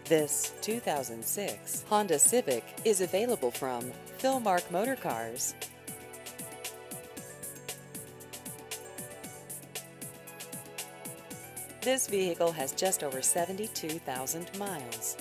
This 2006 Honda Civic is available from Philmark Motor Cars. This vehicle has just over 72,000 miles.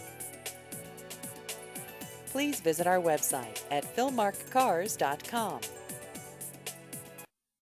Please visit our website at philmarkcars.com.